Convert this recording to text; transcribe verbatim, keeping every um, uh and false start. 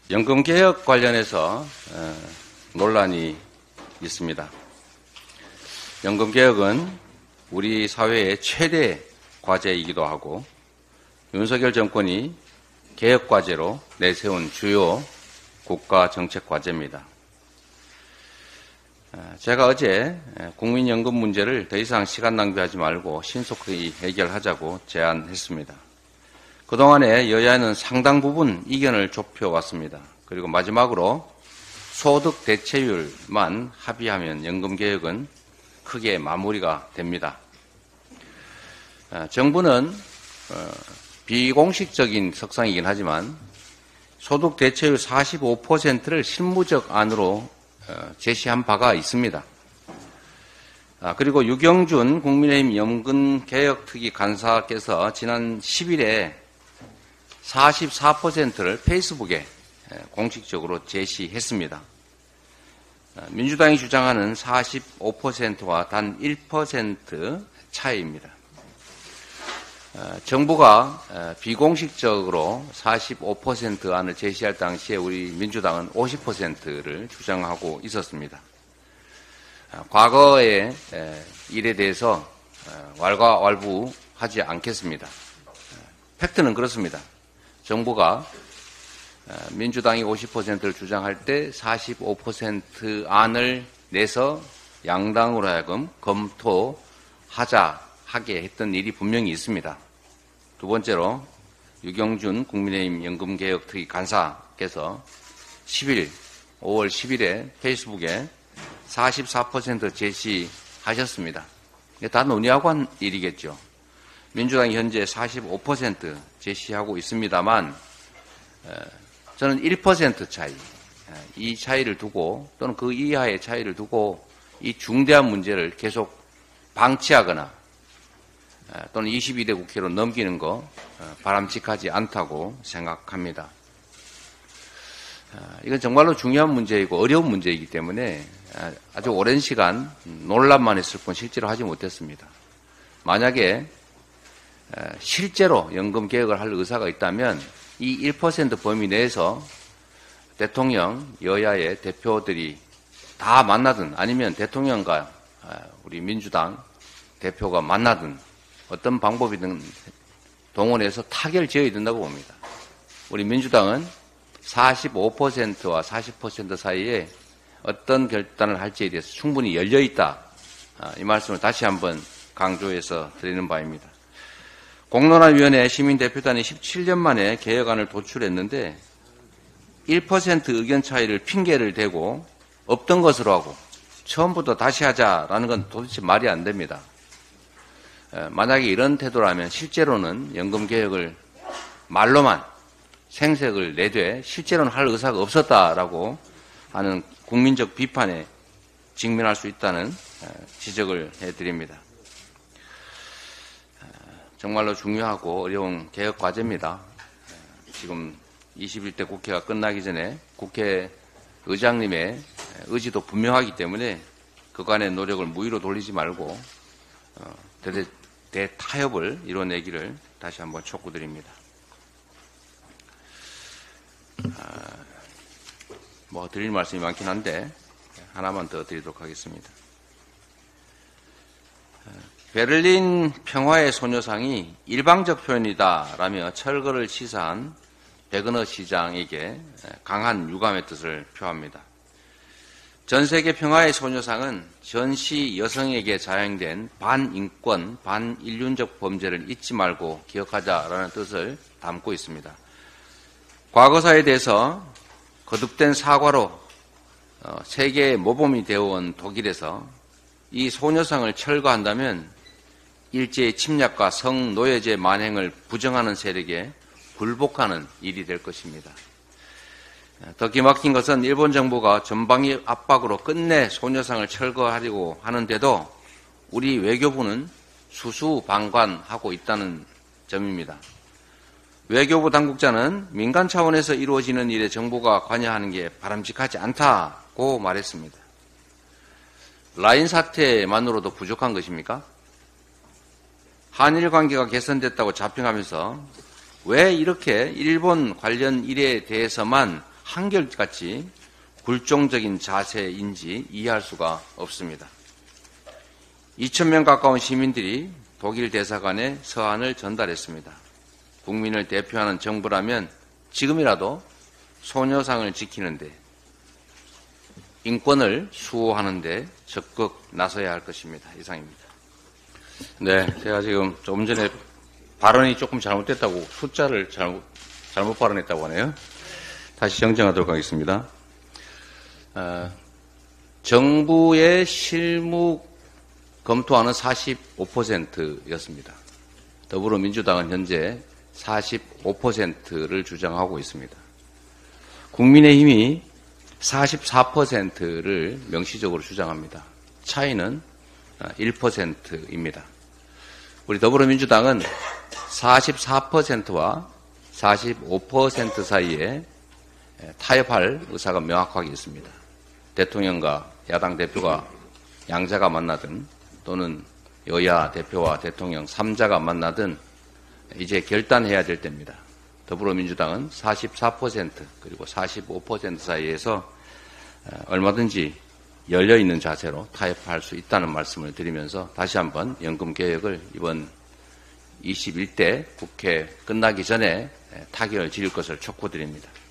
연금개혁 관련해서 논란이 있습니다. 연금개혁은 우리 사회의 최대 과제이기도 하고 윤석열 정권이 개혁과제로 내세운 주요 국가정책 과제입니다. 제가 어제 국민연금 문제를 더 이상 시간 낭비하지 말고 신속히 해결하자고 제안했습니다. 그동안에 여야는 상당 부분 이견을 좁혀왔습니다. 그리고 마지막으로 소득 대체율만 합의하면 연금개혁은 크게 마무리가 됩니다. 정부는 비공식적인 석상이긴 하지만 소득 대체율 사십오 퍼센트를 실무적 안으로 제시한 바가 있습니다. 그리고 유경준 국민의힘 연금개혁특위 간사께서 지난 십 일에 사십사 퍼센트를 페이스북에 공식적으로 제시했습니다. 민주당이 주장하는 사십오 퍼센트와 단 일 퍼센트 차이입니다. 정부가 비공식적으로 사십오 퍼센트 안을 제시할 당시에 우리 민주당은 오십 퍼센트를 주장하고 있었습니다. 과거의 일에 대해서 왈가왈부하지 않겠습니다. 팩트는 그렇습니다. 정부가 민주당이 오십 퍼센트를 주장할 때 사십오 퍼센트 안을 내서 양당으로 하여금 검토하자 하게 했던 일이 분명히 있습니다. 두 번째로 유경준 국민의힘 연금개혁특위 간사께서 십 일, 오월 십 일에 페이스북에 사십사 퍼센트 제시하셨습니다. 이게 다 논의하고 한 일이겠죠. 민주당이 현재 사십오 퍼센트 제시하고 있습니다만 저는 일 퍼센트 차이, 이 차이를 두고 또는 그 이하의 차이를 두고 이 중대한 문제를 계속 방치하거나 또는 이십이 대 국회로 넘기는 거 바람직하지 않다고 생각합니다. 이건 정말로 중요한 문제이고 어려운 문제이기 때문에 아주 오랜 시간 논란만 했을 뿐 실제로 하지 못했습니다. 만약에 실제로 연금개혁을 할 의사가 있다면 이 일 퍼센트 범위 내에서 대통령, 여야의 대표들이 다 만나든 아니면 대통령과 우리 민주당 대표가 만나든 어떤 방법이든 동원해서 타결 지어야 된다고 봅니다. 우리 민주당은 사십오 퍼센트와 사십 퍼센트 사이에 어떤 결단을 할지에 대해서 충분히 열려있다. 이 말씀을 다시 한번 강조해서 드리는 바입니다. 공론화위원회 시민대표단이 십칠 년 만에 개혁안을 도출했는데 일 퍼센트 의견 차이를 핑계를 대고 없던 것으로 하고 처음부터 다시 하자라는 건 도대체 말이 안 됩니다. 만약에 이런 태도라면 실제로는 연금개혁을 말로만 생색을 내되 실제로는 할 의사가 없었다라고 하는 국민적 비판에 직면할 수 있다는 지적을 해드립니다. 정말로 중요하고 어려운 개혁 과제입니다. 지금 이십일 대 국회가 끝나기 전에 국회 의장님의 의지도 분명하기 때문에 그간의 노력을 무위로 돌리지 말고 대, 대타협을 이뤄내기를 다시 한번 촉구드립니다. 뭐 드릴 말씀이 많긴 한데 하나만 더 드리도록 하겠습니다. 베를린 평화의 소녀상이 일방적 표현이다라며 철거를 시사한 베그너 시장에게 강한 유감의 뜻을 표합니다. 전 세계 평화의 소녀상은 전시 여성에게 자행된 반인권, 반인륜적 범죄를 잊지 말고 기억하자라는 뜻을 담고 있습니다. 과거사에 대해서 거듭된 사과로 세계의 모범이 되어온 독일에서 이 소녀상을 철거한다면 일제의 침략과 성노예제 만행을 부정하는 세력에 굴복하는 일이 될 것입니다. 더 기막힌 것은 일본 정부가 전방위 압박으로 끝내 소녀상을 철거하려고 하는데도 우리 외교부는 수수방관하고 있다는 점입니다. 외교부 당국자는 민간 차원에서 이루어지는 일에 정부가 관여하는 게 바람직하지 않다고 말했습니다. 라인 사태만으로도 부족한 것입니까? 한일 관계가 개선됐다고 자평하면서 왜 이렇게 일본 관련 일에 대해서만 한결같이 굴종적인 자세인지 이해할 수가 없습니다. 이천 명 가까운 시민들이 독일 대사관에 서한을 전달했습니다. 국민을 대표하는 정부라면 지금이라도 소녀상을 지키는데, 인권을 수호하는데 적극 나서야 할 것입니다. 이상입니다. 네, 제가 지금 좀 전에 발언이 조금 잘못됐다고, 숫자를 잘못, 잘못 발언했다고 하네요. 다시 정정하도록 하겠습니다. 어, 정부의 실무 검토하는 사십오 퍼센트였습니다. 더불어민주당은 현재 사십오 퍼센트를 주장하고 있습니다. 국민의힘이 사십사 퍼센트를 명시적으로 주장합니다. 차이는 일 퍼센트입니다. 우리 더불어민주당은 사십사 퍼센트와 사십오 퍼센트 사이에 타협할 의사가 명확하게 있습니다. 대통령과 야당 대표가 양자가 만나든 또는 여야 대표와 대통령 삼자가 만나든 이제 결단해야 될 때입니다. 더불어민주당은 사십사 퍼센트 그리고 사십오 퍼센트 사이에서 얼마든지 열려있는 자세로 타협할 수 있다는 말씀을 드리면서 다시 한번 연금개혁을 이번 이십일 대 국회 끝나기 전에 타결을 지을 것을 촉구드립니다.